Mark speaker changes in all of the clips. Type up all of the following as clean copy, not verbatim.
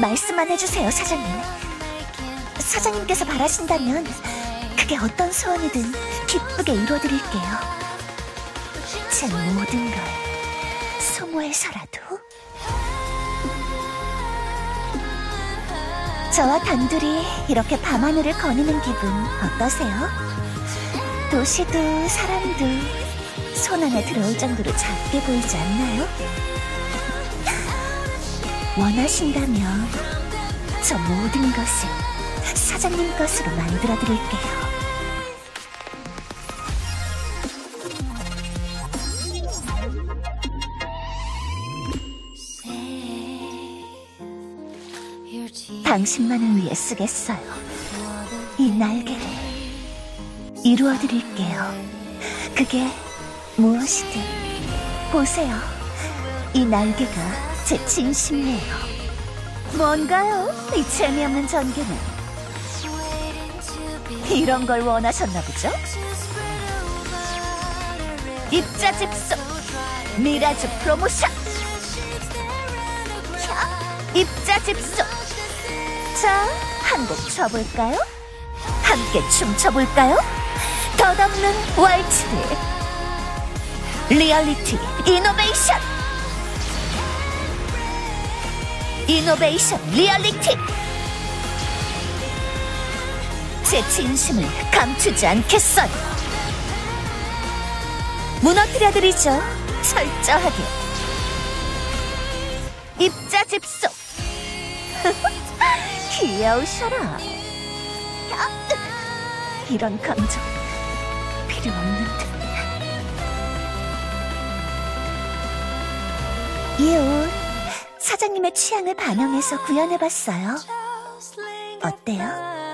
Speaker 1: 말씀만 해주세요, 사장님. 사장님께서 바라신다면 그게 어떤 소원이든 기쁘게 이루어드릴게요. 제 모든 걸 소모해서라도. 저와 단둘이 이렇게 밤하늘을 거니는 기분 어떠세요? 도시도 사람도 손 안에 들어올 정도로 작게 보이지 않나요? 원하신다면 저 모든 것을 사장님 것으로 만들어드릴게요. 당신만을 위해 쓰겠어요. 이 날개를 이루어드릴게요. 그게 무엇이든. 보세요. 이 날개가 제 진심이에요. 뭔가요? 이 재미없는 전개는. 이런 걸 원하셨나 보죠? 입자집소 미라주 프로모션. 입자집소. 자, 한 곡 춰볼까요? 함께 춤춰볼까요? 덧없는 월츠를. 리얼리티 이노베이션. 이노베이션 리얼리티. 제 진심을 감추지 않겠어요. 무너뜨려드리죠. 철저하게. 입자집소. 귀여우셔라. 이런 감정 필요 없는데. 이 옷 사장님의 취향을 반영해서 구현해봤어요. 어때요?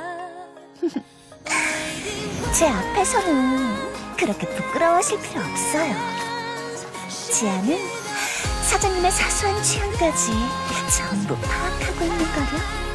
Speaker 1: 제 앞에서는 그렇게 부끄러워하실 필요 없어요. 지아는 사장님의 사소한 취향까지 전부 파악하고 있는 거요.